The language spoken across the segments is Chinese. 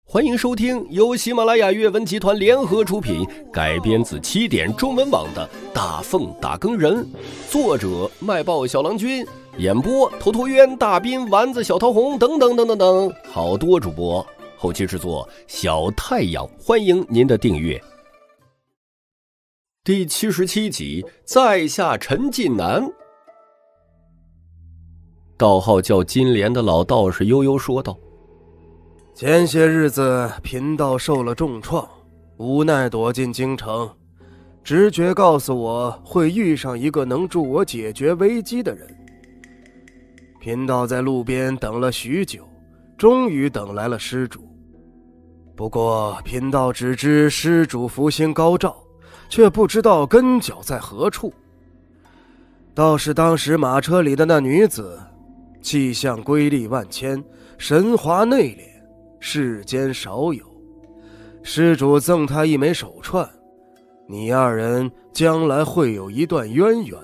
欢迎收听由喜马拉雅阅文集团联合出品，改编自起点中文网的《大凤打更人》，作者卖报小郎君，演播头头渊、大斌、丸子、小桃红等等等等等，好多主播。后期制作小太阳，欢迎您的订阅。第77集，在下陈近南。道号叫金莲的老道士悠悠说道： 前些日子贫道受了重创，无奈躲进京城，直觉告诉我会遇上一个能助我解决危机的人。贫道在路边等了许久，终于等来了施主。不过贫道只知施主福星高照，却不知道根脚在何处。倒是当时马车里的那女子，气象瑰丽万千，神华内敛，世间少有。施主赠他一枚手串，你二人将来会有一段渊源。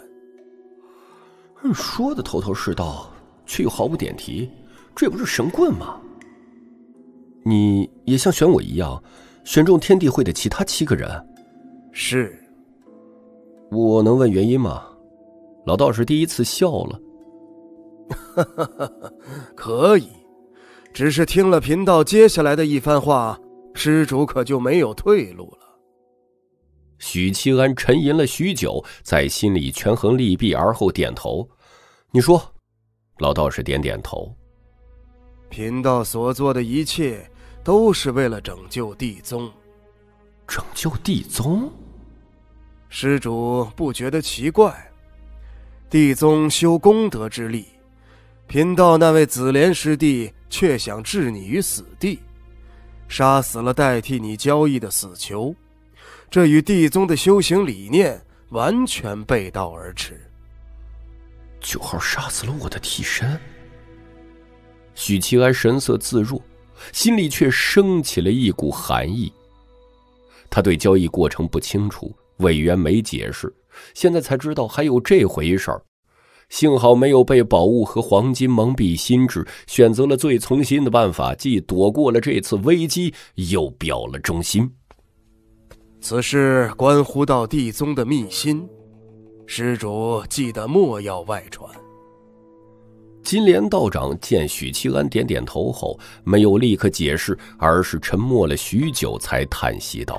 说的头头是道，却又毫无点题，这不是神棍吗？你也像选我一样选中天地会的其他7个人？ 是。 我能问原因吗？老道士第一次笑了。 可以，只是听了贫道接下来的一番话，施主可就没有退路了。 许七安沉吟了许久，在心里权衡利弊而后点头。你说。老道士点点头。 贫道所做的一切都是为了拯救地宗。 拯救地宗？ 施主不觉得奇怪？地宗修功德之力，贫道那位紫莲师弟却想置你于死地，杀死了代替你交易的死囚，这与地宗的修行理念完全背道而驰。 9号杀死了我的替身。许七安神色自若，心里却升起了一股寒意。他对交易过程不清楚，委员没解释，现在才知道还有这回事儿。幸好没有被宝物和黄金蒙蔽心智，选择了最从心的办法，既躲过了这次危机，又表了忠心。 此事关乎到地宗的秘辛，施主记得莫要外传。 金莲道长见许七安点点头后，没有立刻解释，而是沉默了许久，才叹息道：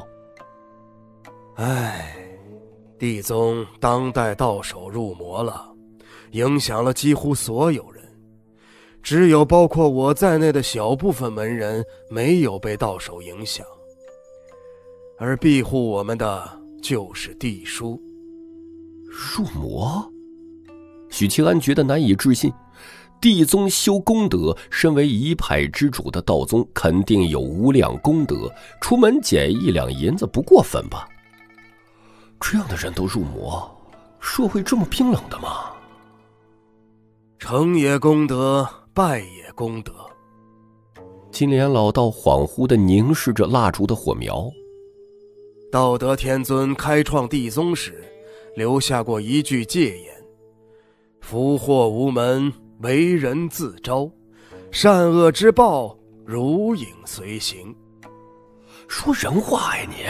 唉，地宗当代道手入魔了，影响了几乎所有人，只有包括我在内的小部分门人没有被道手影响，而庇护我们的就是地书。 入魔？许七安觉得难以置信。地宗修功德，身为一派之主的道宗肯定有无量功德，出门捡1两银子不过分吧？这样的人都入魔，社会这么冰冷的吗？ 成也功德，败也功德。 金莲老道恍惚地凝视着蜡烛的火苗。 道德天尊开创地宗时留下过一句戒言：福祸无门，为人自招，善恶之报如影随形。 说人话呀你！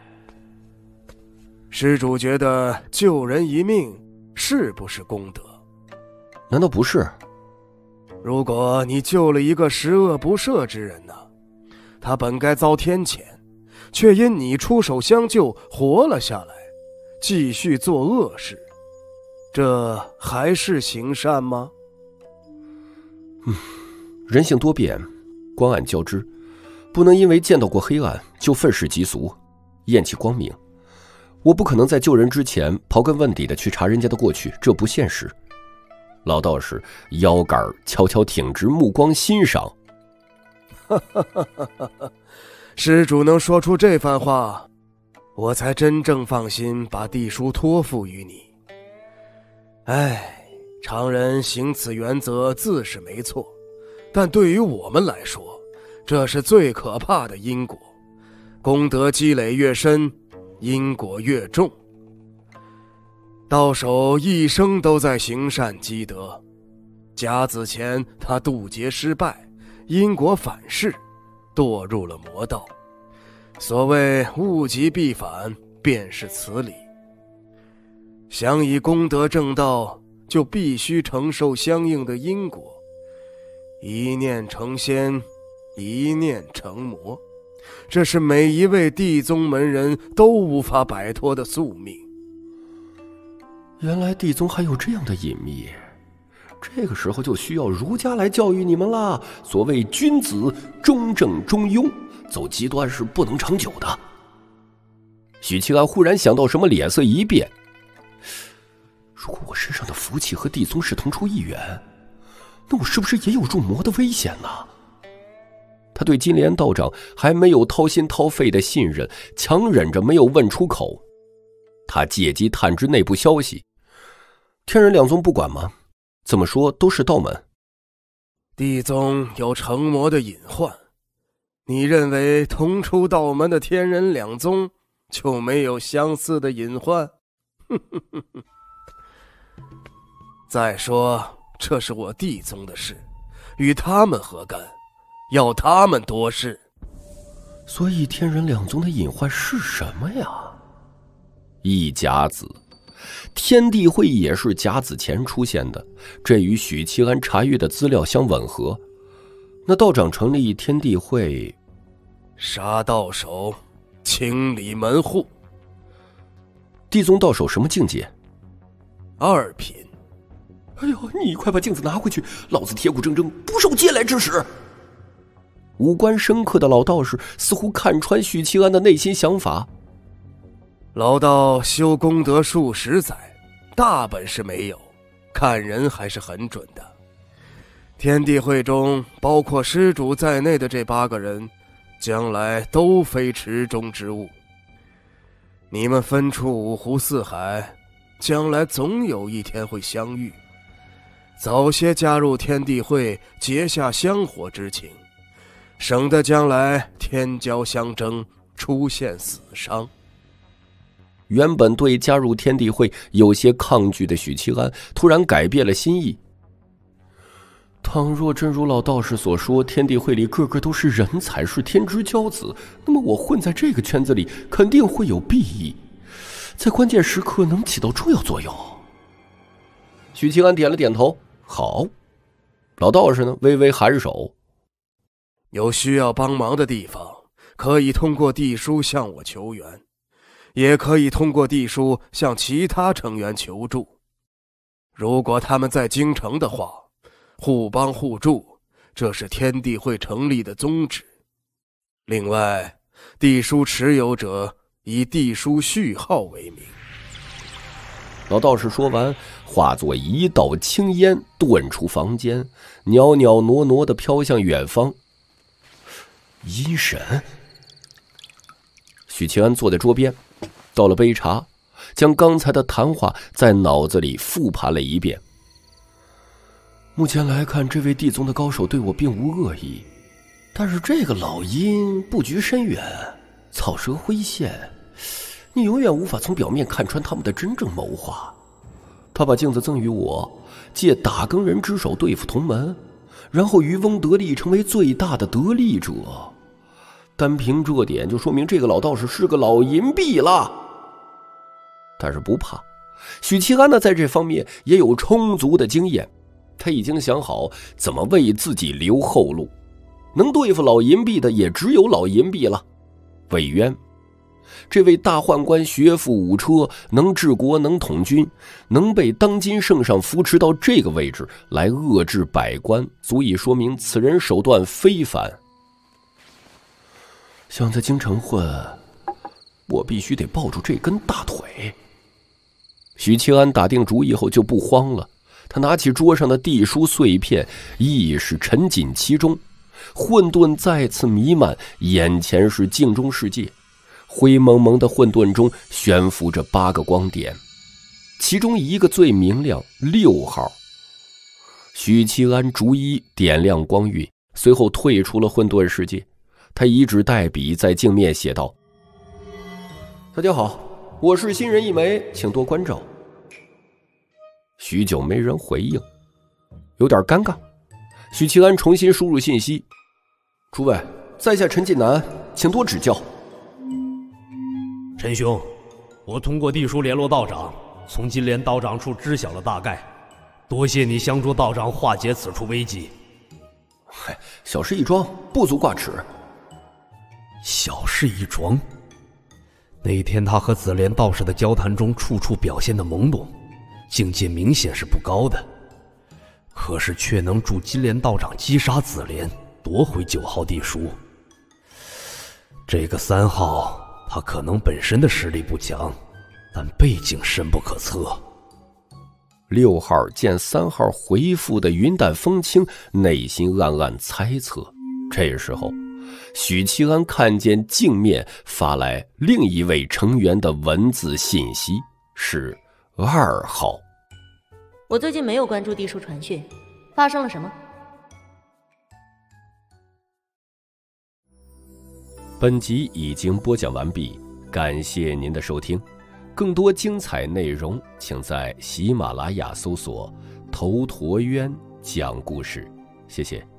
施主觉得救人一命是不是功德？ 难道不是？ 如果你救了一个十恶不赦之人呢？他本该遭天谴，却因你出手相救活了下来，继续做恶事，这还是行善吗？ 人性多变，光暗交织，不能因为见到过黑暗就愤世嫉俗，厌弃光明。我不可能在救人之前刨根问底的去查人家的过去，这不现实。老道士腰杆悄悄挺直，目光欣赏。 施主能说出这番话，我才真正放心把地书托付于你。常人行此原则自是没错，但对于我们来说，这是最可怕的因果。功德积累越深，因果越重。道手一生都在行善积德，甲子前他渡劫失败，因果反噬， 堕入了魔道。所谓物极必反，便是此理。想以功德正道，就必须承受相应的因果。一念成仙，一念成魔，这是每一位地宗门人都无法摆脱的宿命。 原来地宗还有这样的隐秘，这个时候就需要儒家来教育你们啦。所谓君子中正中庸，走极端是不能长久的。许七安忽然想到什么，脸色一变。如果我身上的福气和地宗是同出一源，那我是不是也有入魔的危险呢？他对金莲道长还没有掏心掏肺的信任，强忍着没有问出口。他借机探知内部消息，天人两宗不管吗？怎么说都是道门。 地宗有成魔的隐患，你认为同出道门的天人两宗就没有相似的隐患？再说，这是我地宗的事，与他们何干？要他们多事。 所以天人两宗的隐患是什么呀？一甲子，天地会也是甲子前出现的，这与许七安查阅的资料相吻合。那道长成立天地会， 杀道手，清理门户。 地宗道手什么境界 ？2品。 哎呦，你快把镜子拿回去，老子铁骨铮铮，不受嗟来之使。五官深刻的老道士似乎看穿许七安的内心想法。 老道修功德数十载，大本事没有，看人还是很准的。天地会中包括施主在内的这8个人，将来都非池中之物。你们分出5湖4海，将来总有一天会相遇。早些加入天地会，结下香火之情，省得将来天骄相争，出现死伤。 原本对加入天地会有些抗拒的许七安突然改变了心意。倘若真如老道士所说，天地会里个个都是人才，是天之骄子，那么我混在这个圈子里肯定会有裨益，在关键时刻能起到重要作用。许七安点了点头，好。老道士呢，微微颔首。 有需要帮忙的地方，可以通过地叔向我求援，也可以通过地叔向其他成员求助。如果他们在京城的话，互帮互助，这是天地会成立的宗旨。另外，地书持有者以地书序号为名。 老道士说完，化作一道青烟遁出房间，袅袅挪挪地飘向远方。阴神。许七安坐在桌边，倒了杯茶，将刚才的谈话在脑子里复盘了一遍。目前来看，这位地宗的高手对我并无恶意，但是这个老阴布局深远，草蛇灰线，你永远无法从表面看穿他们的真正谋划。他把镜子赠予我，借打更人之手对付同门，然后渔翁得利，成为最大的得利者。单凭这点就说明这个老道士是个老淫婢了。但是不怕，许七安呢在这方面也有充足的经验，他已经想好怎么为自己留后路。能对付老淫婢的也只有老淫婢了。韦渊，这位大宦官学富五车，能治国能统军，能被当今圣上扶持到这个位置来遏制百官，足以说明此人手段非凡。想在京城混，我必须得抱住这根大腿。许七安打定主意后就不慌了，他拿起桌上的地书碎片，意识沉浸其中，混沌再次弥漫，眼前是镜中世界。灰蒙蒙的混沌中悬浮着8个光点，其中一个最明亮，6号。许七安逐一点亮光晕，随后退出了混沌世界。他以纸代笔在镜面写道：大家好，我是新人一枚，请多关照。许久没人回应，有点尴尬。许七安重新输入信息：诸位， 在下陈近南，请多指教。 陈兄，我通过地书联络道长，从金莲道长处知晓了大概，多谢你相助道长化解此处危机。 小事一桩，不足挂齿。 小事一桩？那天他和紫莲道士的交谈中，处处表现得懵懂，境界明显是不高的，可是却能助金莲道长击杀紫莲，夺回9号地书。这个3号，他可能本身的实力不强，但背景深不可测。 6号见3号回复的云淡风轻，内心暗暗猜测。这时候，许七安看见镜面发来另一位成员的文字信息，是2号。 我最近没有关注地书传讯，发生了什么？ 本集已经播讲完毕，感谢您的收听。更多精彩内容，请在喜马拉雅搜索“头陀渊讲故事”。谢谢。